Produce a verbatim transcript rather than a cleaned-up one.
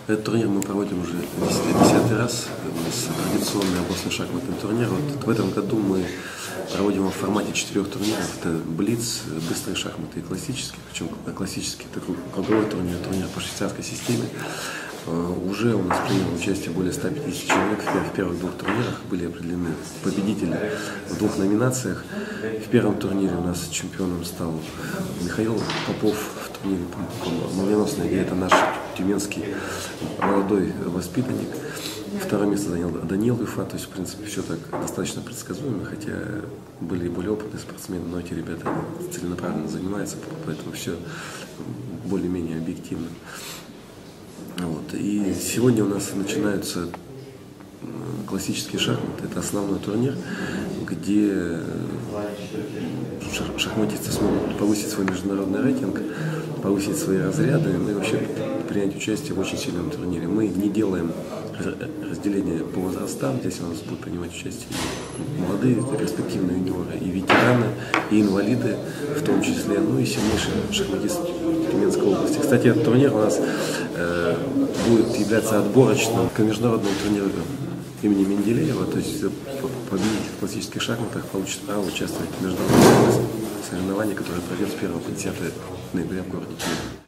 Этот турнир мы проводим уже десятый раз. У нас традиционный областной шахматный турнир. Вот в этом году мы проводим его в формате четырех турниров. Это блиц, быстрые шахматы и классические. Причем классический такой круговой турнир, турнир по швейцарской системе. Уже у нас приняло участие более ста пятидесяти человек в первых двух турнирах. Были определены победители в двух номинациях. В первом турнире у нас чемпионом стал Михаил Попов в турнире «Молниеносная», где это наш тюменский молодой воспитанник. Второе место занял Даниил Юфа, то есть, в принципе, все так достаточно предсказуемо, хотя были и более опытные спортсмены, но эти ребята целенаправленно занимаются, поэтому все более-менее объективно. Вот. И сегодня у нас начинаются классические шахматы, это основной турнир, где шахматисты смогут повысить свой международный рейтинг, повысить свои разряды, ну и вообще принять участие в очень сильном турнире. Мы не делаем разделение по возрастам, здесь у нас будут принимать участие и молодые, и перспективные юниоры, и ветераны, и инвалиды в том числе, ну и сильнейшие шахматисты Тюменской области. Кстати, этот турнир у нас э, будет являться отборочным к международному турниру имени Менделеева, то есть победитель в классических шахматах получит право участвовать в международных соревнованиях, которые пройдет с первого по десятое ноября в городе Тюмень.